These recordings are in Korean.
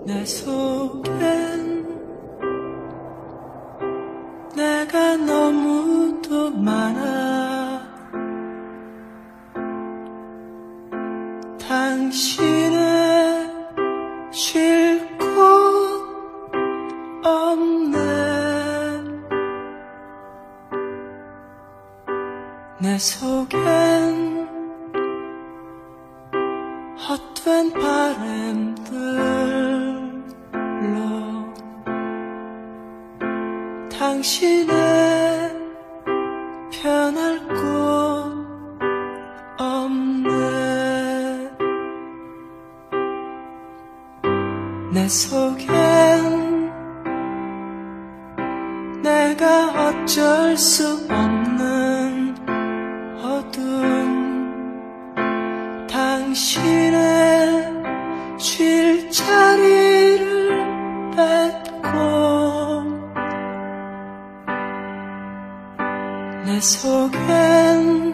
내 속엔 내가 너무도 많아. 당신의 쉴 곳 없네. 내 속엔 헛된 바람들로 당신의 편할 곳 없네. 내 속엔 내가 어쩔 수 없는 어둠, 당신의 쉴 자리를 뺏고. 내 속엔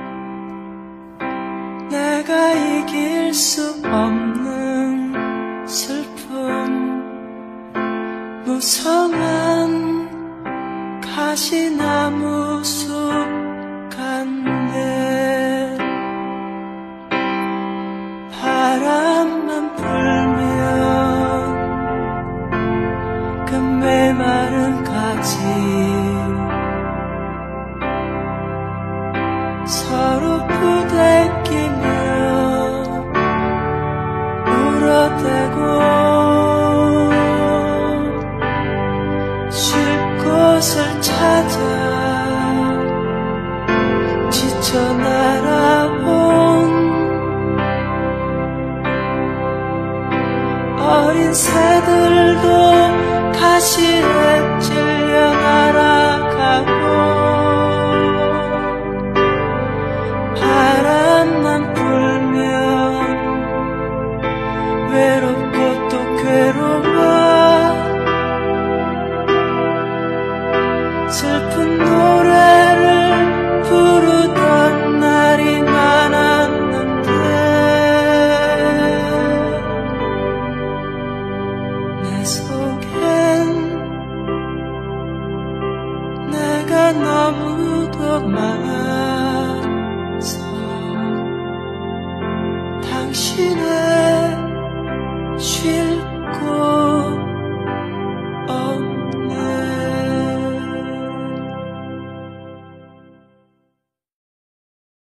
내가 이길 수 없는 슬픔, 무성한 가시나무 숲 같네. 바람만 불면 그 메마른 가지 서로 부대끼며 울어대고, 쉴 곳을 찾아 지쳐 날아온 어린 새들도 가시에 찔려 날아가고, 바람만 불면 외롭고 또 괴로워. 슬픈 노래를 부르던 날이 많았는데. 내 속엔 내가 너무도 많아서 당신은